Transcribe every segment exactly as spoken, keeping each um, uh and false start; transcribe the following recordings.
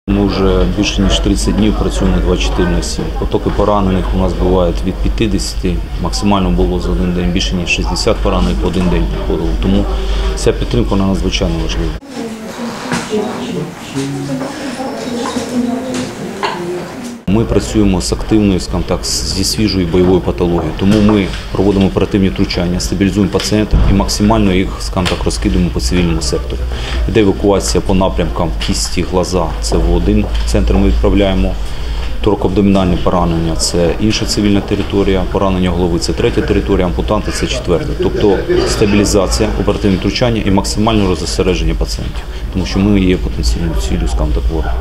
Ми вже більше ніж тридцять днів працюємо двадцять чотири на сім. Потоки поранених у нас бувають від п'ятдесяти, максимально було за один день більше ніж шістдесят поранених в один день приходило. Тому ця підтримка надзвичайно важлива. Ми працюємо з активною, скажімо так, зі свіжою бойовою патологією. Тому ми проводимо оперативні втручання, стабілізуємо пацієнтів і максимально їх, скажімо так, розкидуємо по цивільному сектору. Іде евакуація по напрямкам кісті, глаза – це в один центр ми відправляємо. Торакоабдомінальні поранення – це інша цивільна територія, поранення голови – це третя територія, ампутанти – це четверта. Тобто стабілізація, оперативне втручання і максимальне розосередження пацієнтів. Тому що ми є потенційною ціллю, скажімо так, ворога.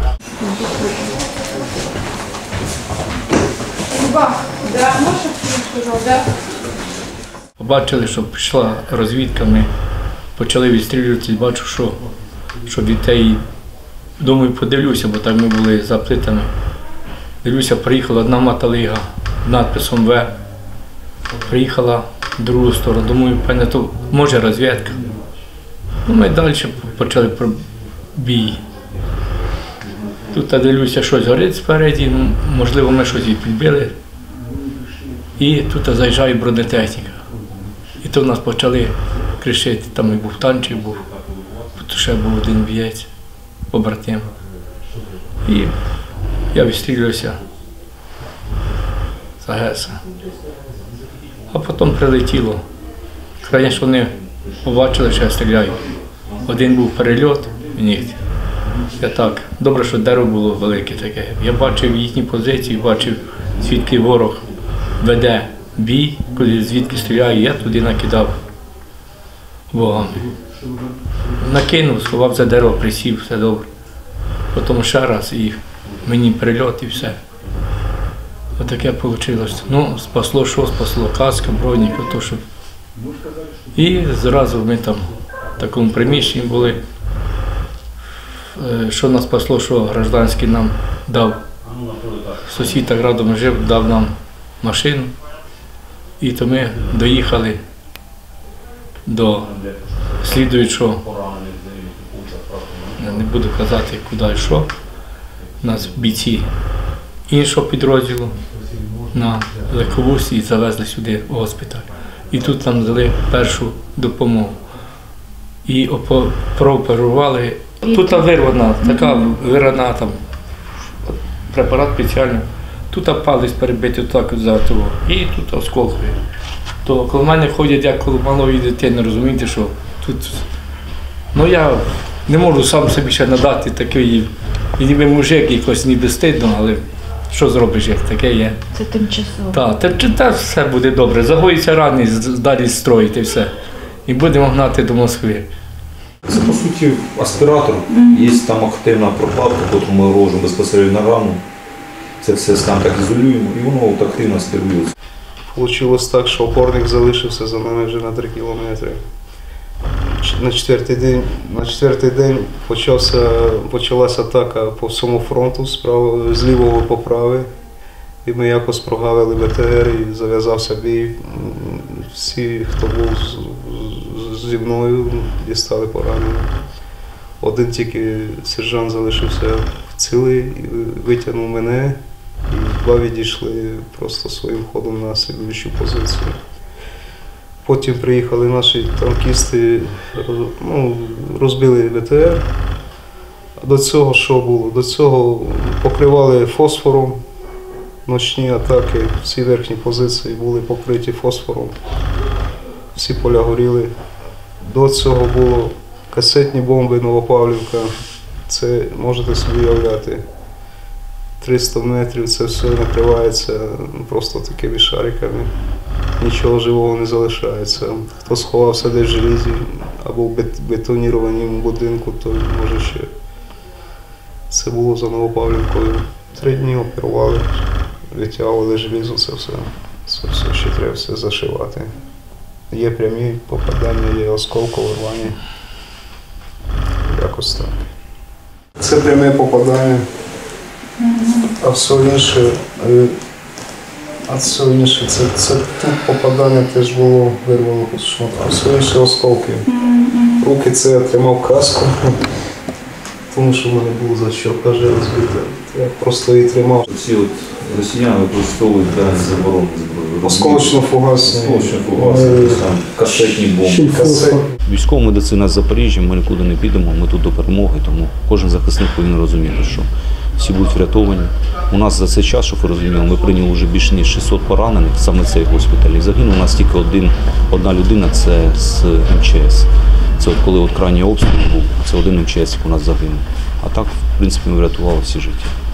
Побачили, що пішла розвідка, ми почали відстрілюватися, бачу, що, що дітей, думаю, подивлюся, бо так ми були за плитами. Дивлюся, приїхала одна мотолига з надписом В. Приїхала в другу сторону, думаю, певне, то може розвідка. Ну, ми далі почали бій. Тут дивлюся, щось горить спереді, ну, можливо, ми щось і підбили. І тут заїжджає бронетехніка. І то в нас почали кричати, там і був танчик, був, тут ще був один бієць, побратим. І я відстрілювався з АГС. А потім прилетіло. Звісно, вони побачили, що я стріляю. Один був перельот в нігті. Я так, добре, що дерево було велике таке. Я бачив їхні позиції, бачив, звідки ворог веде бій, коли звідки стріляє, я туди накидав вогами. Накинув, сховав за дерево, присів, все добре. Потім ще раз і мені прильот і все. Отаке вийшло. Ну, спасло що, спасло каска, бронік, ото що. І зразу ми там в такому приміщенні були. Що нас спасло, що гражданський нам дав, сусід так радом жив, дав нам машину. І то ми доїхали до слідуючого, я не буду казати, куди і що, нас бійці іншого підрозділу на легковусі і завезли сюди в госпіталь. І тут нам дали першу допомогу. І прооперували. Тут вирвана, така вирвана там, препарат спеціальний. Тут палець перебитий так за того, і тут осколкові. То коли мене ходять, як коли малої дитини, розумієте, що тут. Ну я не можу сам собі ще надати такий, ніби мужик якось ніби стидно, але що зробиш, як таке є. Це тимчасово. Так, та все буде добре. Загоїться рани, далі строїти все. І будемо гнати до Москви. Це, по суті, аспіратор. Є там активна прокладка, яку ми ложимо безпосередньо на рану. Це все там так ізолюємо і воно от активно аспірується. Получилось так, що опорник залишився за нами вже на три кілометри. На четвертий день, на четвертий день почався, почалася атака по всьому фронту, справа, з лівого по правий. І ми якось прогавили БТР і зав'язався бій. Всі, хто був зі мною, дістали поранення. Один тільки сержант залишився цілий, витягнув мене, і два відійшли просто своїм ходом на слідуючу позицію. Потім приїхали наші танкісти, ну, розбили БТР. До цього що було? До цього покривали фосфором. Ночні атаки, всі верхні позиції були покриті фосфором, всі поля горіли. До цього було касетні бомби Новопавлівка, це можете собі уявляти. триста метрів це все накривається просто такими шариками, нічого живого не залишається. Хто сховався десь в желізі або в бетонірованому будинку, то може ще. Це було за Новопавлівкою. Три дні оперували. Витягували желізо, це все, це все ще треба все зашивати. Є прямі попадання, є осколкові рвані. Якось так. Це пряме попадання, а все інше, а все інше, це, це тут попадання теж було, вирвало шмат, а все інше осколки. Руки це я тримав каску, телефону, що в мене був за щелка вже розбита. Я просто її тримав. Ці от росіяни використовують для заборони зброї. Осколочно-фугасні. Осколочно-фугасні, там, касетні бомби. Касет. Військова медицина з Запоріжжя, ми нікуди не підемо, ми тут до перемоги, тому кожен захисник повинен розуміти, що всі будуть врятовані. У нас за цей час, щоб ви розуміли, ми прийняли вже більше ніж шістсот поранених, саме цей госпіталь. І загинув у нас тільки один, одна людина, це з ем че ес. Це от коли от крайній обстріл був, це один ем че ес у нас загинув. А так, в принципі, ми врятували всі життя.